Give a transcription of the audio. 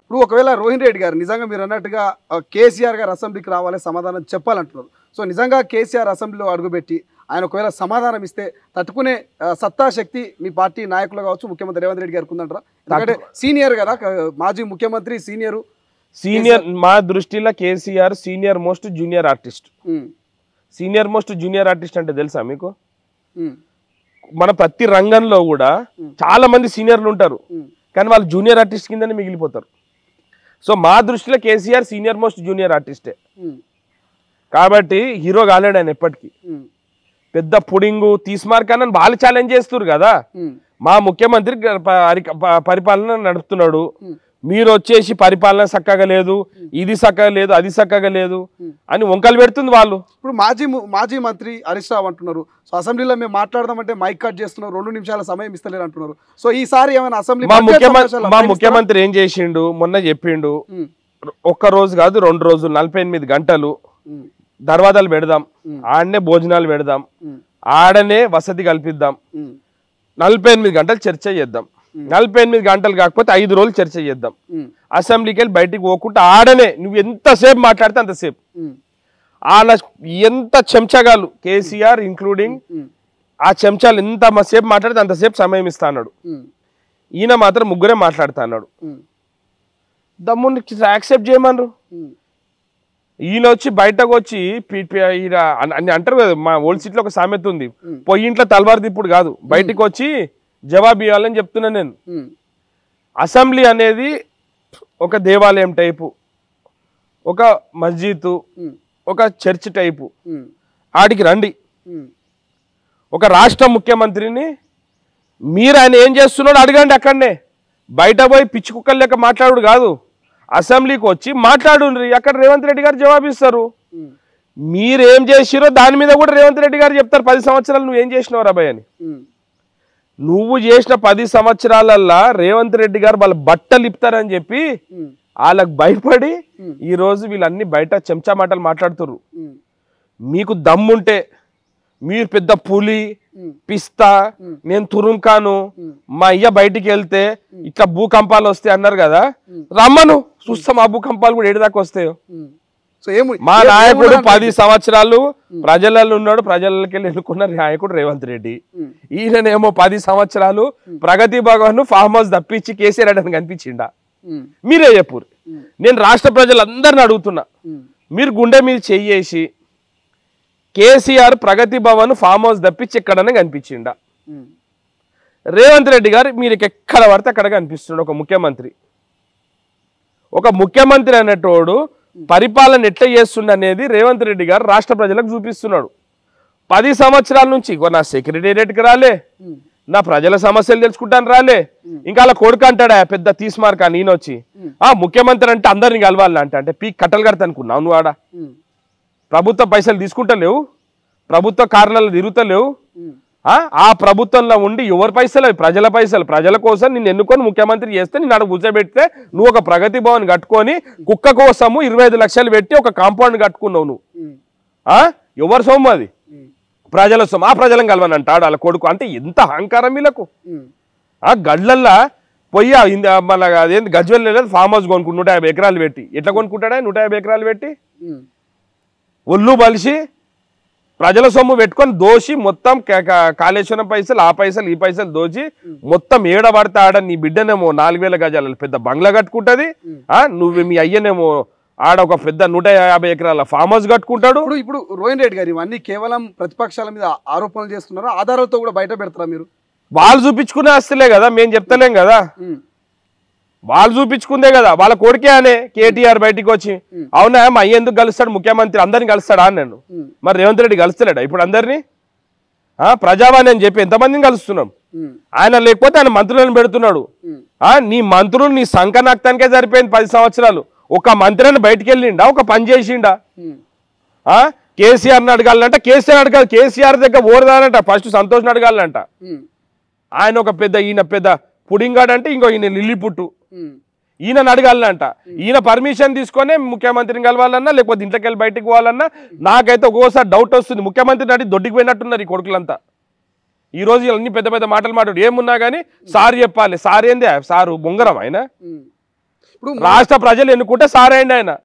ఇప్పుడు ఒకవేళ రోహిన్ రెడ్డి గారు నిజంగా మీరు అన్నట్టుగా కేసీఆర్ గారు అసెంబ్లీకి రావాలి సమాధానం చెప్పాలంటున్నారు. సో నిజంగా కేసీఆర్ అసెంబ్లీలో అడుగుపెట్టి ఆయన ఒకవేళ సమాధానం ఇస్తే తట్టుకునే సత్తా శక్తి మీ పార్టీ నాయకులు కావచ్చు ముఖ్యమంత్రి రేవంత్ రెడ్డి గారికి ఉందంటారా? ఎందుకంటే సీనియర్ కదా, మాజీ ముఖ్యమంత్రి సీనియర్. మా దృష్టిలో KCR senior most junior artist. Senior most junior artist అంటే తెలుసా మీకు? మన ప్రతి రంగంలో కూడా చాలా మంది సీనియర్లు ఉంటారు, కానీ వాళ్ళు జూనియర్ ఆర్టిస్ట్ కిందనే మిగిలిపోతారు. సో మా దృష్టిలో కేసీఆర్ సీనియర్ మోస్ట్ జూనియర్ ఆర్టిస్టే. కాబట్టి హీరో కాలేడు ఆయన ఎప్పటికీ. పెద్ద పుడింగు తీసుమార్కని వాళ్ళు ఛాలెంజ్ చేస్తున్నారు కదా. మా ముఖ్యమంత్రి పరిపాలన నడుపుతున్నాడు, మీరు వచ్చేసి పరిపాలన చక్కగా లేదు, ఇది చక్కగా లేదు, అది చక్కగా లేదు అని వంకలు పెడుతుంది వాళ్ళు. ఇప్పుడు మాజీ మంత్రి హరీష్ రావు అంటున్నారు, సో అసెంబ్లీలో మేము మాట్లాడదామంటే మైక్ కట్ చేస్తున్నారు, 2 నిమిషాల సమయం ఇస్తలేరు అంటున్నారు. సో ఈసారి ఏమైనా అసెంబ్లీ మా ముఖ్యమంత్రి ఏం చేసిండు మొన్న చెప్పిండు, ఒక్క రోజు కాదు 2 రోజులు 48 గంటలు దర్వాజాలు పెడదాం, ఆడనే భోజనాలు పెడదాం, ఆడనే వసతి కల్పిద్దాం, 48 గంటలు చర్చ చేద్దాం, 48 గంటలు కాకపోతే 5 రోజులు చర్చ చేద్దాం, అసెంబ్లీకి వెళ్ళి బయటికి పోకుండా ఆడనే నువ్వు ఎంతసేపు మాట్లాడితే అంతసేపు. ఆయన ఎంత చెంచగాలు కేసీఆర్ ఇంక్లూడింగ్ ఆ చెంచాలు ఎంతసేపు మాట్లాడితే అంతసేపు సమయం ఇస్తా అన్నాడు. ఈయన మాత్రం ముగ్గురే మాట్లాడుతా అన్నాడు. దమ్ముని యాక్సెప్ట్ చేయమన్నారు. ఈయన వచ్చి బయటకు వచ్చి అని అంటారు కదా, మా ఓల్డ్ సిటీలో ఒక సామెత ఉంది, పొయ్యింట్లో తలవారు తిప్పుడు కాదు, బయటకు వచ్చి జవాబు ఇవ్వాలని చెప్తున్నా నేను. అసెంబ్లీ అనేది ఒక దేవాలయం టైపు, ఒక మస్జిద్, ఒక చర్చ్ టైపు. ఆడికి రండి. ఒక రాష్ట్ర ముఖ్యమంత్రిని మీరు ఆయన ఏం చేస్తున్నాడు అడగండి అక్కడనే, బయట పోయి పిచ్చి కుక్కలు లెక్క మాట్లాడు కాదు. అసెంబ్లీకి వచ్చి మాట్లాడు, అక్కడ రేవంత్ రెడ్డి గారు జవాబిస్తారు. మీరేం చేసిరో దాని మీద కూడా రేవంత్ రెడ్డి గారు చెప్తారు. 10 సంవత్సరాలు నువ్వేం చేసినావు రాబాయ్ అని. నువ్వు చేసిన 10 సంవత్సరాలల్లా రేవంత్ రెడ్డి గారు వాళ్ళ బట్టలు ఇప్తారని చెప్పి వాళ్ళకు భయపడి ఈరోజు వీళ్ళన్ని బయట చెంచా మాటలు మాట్లాడుతుర్రు. మీకు దమ్ముంటే మీరు పెద్ద పులి పిస్తా, నేను తురుంకాను, మా అయ్య బయటికి వెళ్తే ఇట్లా భూకంపాలు వస్తాయి అన్నారు కదా, రమ్మను చూస్తాం ఆ భూకంపాలు కూడా ఏడు వస్తాయో. మా నాయకుడు 10 సంవత్సరాలు ప్రజలలో ఉన్నాడు, ప్రజలకి వెళ్ళి ఎన్నుకున్న నాయకుడు రేవంత్ రెడ్డి. ఈయననేమో 10 సంవత్సరాలు ప్రగతి భవన్ ఫామ్ హౌస్ తప్పించి కేసీఆర్ అని కనిపించిండా? మీరే చెప్పురు. నేను రాష్ట్ర ప్రజలందరిని అడుగుతున్నా, మీరు గుండె మీద చెయ్యేసి కేసీఆర్ ప్రగతి భవన్ ఫామ్ హౌస్ తప్పించి ఎక్కడనే కనిపించిండా? రేవంత్ రెడ్డి గారు మీరు ఎక్కడ పడితే అక్కడ కనిపిస్తున్నాడు. ఒక ముఖ్యమంత్రి అనేటోడు పరిపాలన ఎట్లా చేస్తుండ అనేది రేవంత్ రెడ్డి గారు రాష్ట్ర ప్రజలకు చూపిస్తున్నాడు. 10 సంవత్సరాల నుంచి నా సెక్రటేరియట్కి రాలే, నా ప్రజల సమస్యలు తెలుసుకుంటాను రాలే, ఇంకా అలా కొడుకు అంటాడా పెద్ద తీసుమార్కా నేను వచ్చి ముఖ్యమంత్రి అంటే అందరిని కలవాలంట అంటే పీక్ కట్టలు కడతా అనుకున్నావు నువ్వు. ఆడ ప్రభుత్వ పైసలు తీసుకుంటలేవు, ప్రభుత్వ కారణాలు తిరుగుతలేవు. ఆ ప్రభుత్వంలో ఉండి ఎవరి పైసలు? ప్రజల పైసలు. ప్రజల కోసం నిన్ను ఎన్నుకొని ముఖ్యమంత్రి చేస్తే నేను అక్కడ కూర్చోబెడితే నువ్వు ఒక ప్రగతి భవన్ కట్టుకొని కుక్క కోసము 25 లక్షలు పెట్టి ఒక కాంపౌండ్ కట్టుకున్నావు నువ్వు. ఎవరి సొమ్ము అది? ప్రజల సొమ్ము. ఆ ప్రజలను కలవనంట ఆడ కొడుకు. అంటే ఎంత అహంకారం వీళ్ళకు. గడ్లల్లా పోయి మన అదేంటి గజ్వెల్ ఫామ్ హౌస్ కొనుక్కుంటు 150 ఎకరాలు పెట్టి ఎట్లా కొనుక్కుంటాడా? 150 ఎకరాలు పెట్టి ఒళ్ళు బలిసి ప్రజల సొమ్ము పెట్టుకొని దోషి మొత్తం కాళేశ్వరం పైసలు ఆ పైసలు ఈ పైసలు దోచి మొత్తం ఏడబడతా ఆడ నీ బిడ్డనేమో 4000 గజాల పెద్ద బంగ్లా కట్టుకుంటది, నువ్వు మీ అయ్యనేమో ఆడ ఒక పెద్ద 150 ఎకరాల ఫామ్ హౌస్ కట్టుకుంటాడు. ఇప్పుడు రోహిన్ రెడ్డి గారు ఇవన్నీ కేవలం ప్రతిపక్షాల మీద ఆరోపణలు చేస్తున్నారా? ఆధారాలతో కూడా బయట పెడతారా మీరు? వాళ్ళు చూపించుకునే ఆస్తులే కదా, మేము చెప్తలేం కదా, వాళ్ళు చూపించుకుందే కదా. వాళ్ళ కొడుకే అనే కేటీఆర్ బయటికి వచ్చి అవునా మా అయ్య ఎందుకు కలుస్తాడు ముఖ్యమంత్రి అందరిని కలుస్తాడా అని నేను. మరి రేవంత్ రెడ్డి కలుస్తలేడా ఇప్పుడు అందరినీ? ప్రజావాణి అని చెప్పి ఎంతమందిని కలుస్తున్నాం. ఆయన లేకపోతే ఆయన మంత్రులను పెడుతున్నాడు. నీ మంత్రులు నీ సంకనాక్తానికే సరిపోయింది 10 సంవత్సరాలు. ఒక మంత్రిని బయటికి వెళ్ళిండా? ఒక పని చేసిండా? కేసీఆర్ని అడగాలంట, కేసీఆర్ అడగాలి, కేసీఆర్ దగ్గర ఓరదానంట, ఫస్ట్ సంతోష్ని అడగాలంట. ఆయన ఒక ఈయన పెద్ద పుడింగాడు అంటే ఇంకో ఈయన లిల్లిపుట్టు, ఈయనని అడగాలంట. ఈయన పర్మిషన్ తీసుకొని ముఖ్యమంత్రిని కలవాలన్నా లేకపోతే ఇంట్లోకి వెళ్ళి బయటకు పోవాలన్నా నాకైతే ఒక్కోసారి డౌట్ వస్తుంది. ముఖ్యమంత్రిని అడిగి దొడ్డికి పోయినట్టున్నారు ఈ కొడుకులంతా. ఈ రోజు అన్ని పెద్ద పెద్ద మాటలు మాట్లాడు ఏమున్నా కానీ సార్ చెప్పాలి. సార్ ఏంది? సారు బొంగరం ఆయన. ఇప్పుడు రాష్ట్ర ప్రజలు ఎన్నుకుంటే సారైండి ఆయన